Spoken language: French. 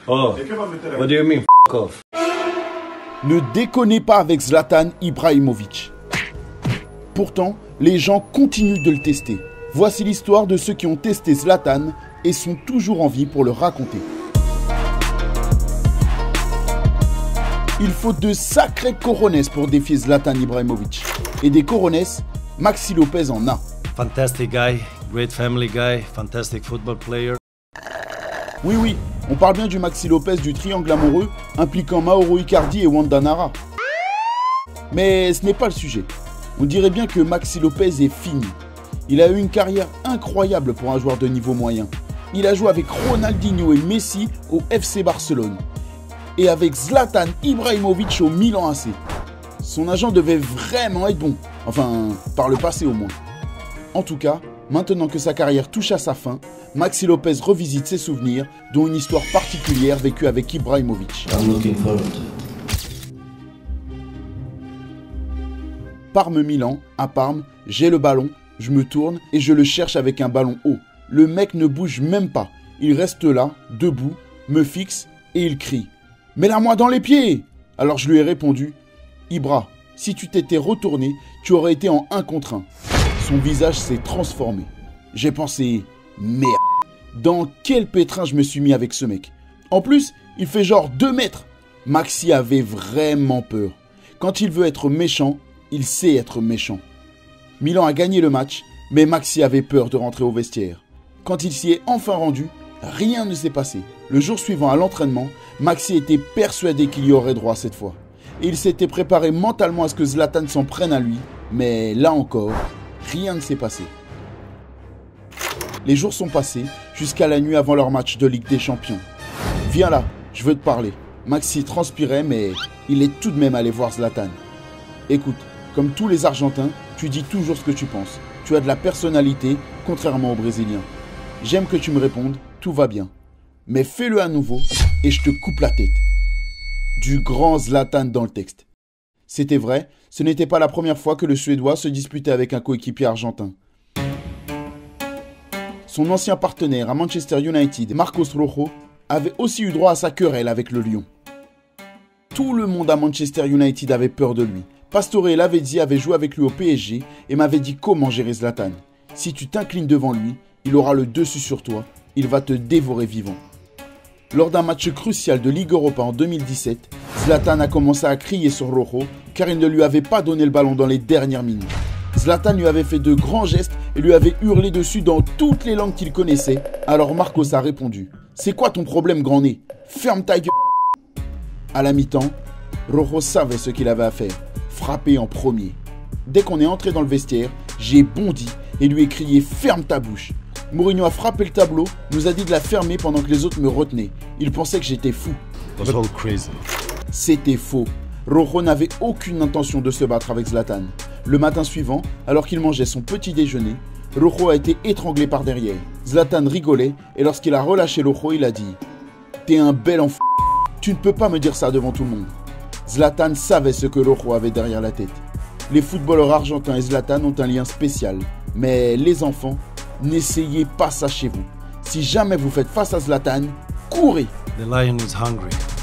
Oh, what do you mean, f*** off? Ne déconnez pas avec Zlatan Ibrahimovic. Pourtant, les gens continuent de le tester. Voici l'histoire de ceux qui ont testé Zlatan et sont toujours en vie pour le raconter. Il faut de sacrés cojones pour défier Zlatan Ibrahimovic. Et des cojones, Maxi Lopez en a. Fantastic guy, great family guy, fantastic football player. Oui, on parle bien du Maxi Lopez du triangle amoureux impliquant Mauro Icardi et Wanda Nara. Mais ce n'est pas le sujet. On dirait bien que Maxi Lopez est fini. Il a eu une carrière incroyable pour un joueur de niveau moyen. Il a joué avec Ronaldinho et Messi au FC Barcelone. Et avec Zlatan Ibrahimovic au Milan AC. Son agent devait vraiment être bon. Enfin, par le passé au moins. En tout cas, maintenant que sa carrière touche à sa fin, Maxi Lopez revisite ses souvenirs, dont une histoire particulière vécue avec Ibrahimovic. Parme-Milan, à Parme, j'ai le ballon, je me tourne et je le cherche avec un ballon haut. Le mec ne bouge même pas. Il reste là, debout, me fixe et il crie « Mets-la-moi dans les pieds !» Alors je lui ai répondu « Ibra, si tu t'étais retourné, tu aurais été en 1 contre 1. » Son visage s'est transformé. J'ai pensé « Merde, dans quel pétrin je me suis mis avec ce mec ?» En plus, il fait genre 2 mètres. Maxi avait vraiment peur. Quand il veut être méchant, il sait être méchant. Milan a gagné le match, mais Maxi avait peur de rentrer au vestiaire. Quand il s'y est enfin rendu, rien ne s'est passé. Le jour suivant à l'entraînement, Maxi était persuadé qu'il y aurait droit cette fois. Et il s'était préparé mentalement à ce que Zlatan s'en prenne à lui, mais là encore, rien ne s'est passé. Les jours sont passés jusqu'à la nuit avant leur match de Ligue des Champions. « Viens là, je veux te parler. » Maxi transpirait, mais il est tout de même allé voir Zlatan. « Écoute, comme tous les Argentins, tu dis toujours ce que tu penses. Tu as de la personnalité, contrairement aux Brésiliens. J'aime que tu me répondes, tout va bien. Mais fais-le à nouveau et je te coupe la tête. » Du grand Zlatan dans le texte. C'était vrai, ce n'était pas la première fois que le Suédois se disputait avec un coéquipier argentin. Son ancien partenaire à Manchester United, Marcos Rojo, avait aussi eu droit à sa querelle avec le Lion. Tout le monde à Manchester United avait peur de lui. Pastore et Lavezzi avaient joué avec lui au PSG et m'avaient dit comment gérer Zlatan. Si tu t'inclines devant lui, il aura le dessus sur toi, il va te dévorer vivant. Lors d'un match crucial de Ligue Europa en 2017, Zlatan a commencé à crier sur Rojo car il ne lui avait pas donné le ballon dans les dernières minutes. Zlatan lui avait fait de grands gestes et lui avait hurlé dessus dans toutes les langues qu'il connaissait. Alors Marcos a répondu « C'est quoi ton problème, grand nez? Ferme ta gueule !» À la mi-temps, Rojo savait ce qu'il avait à faire, frapper en premier. Dès qu'on est entré dans le vestiaire, j'ai bondi et lui ai crié « Ferme ta bouche !» Mourinho a frappé le tableau, nous a dit de la fermer pendant que les autres me retenaient. Il pensait que j'étais fou. C'était faux. Rojo n'avait aucune intention de se battre avec Zlatan. Le matin suivant, alors qu'il mangeait son petit déjeuner, Rojo a été étranglé par derrière. Zlatan rigolait et lorsqu'il a relâché Rojo, il a dit « T'es un bel enfant. Tu ne peux pas me dire ça devant tout le monde. » Zlatan savait ce que Rojo avait derrière la tête. Les footballeurs argentins et Zlatan ont un lien spécial. Mais les enfants, n'essayez pas ça chez vous. Si jamais vous faites face à Zlatan, courez. The lion is hungry.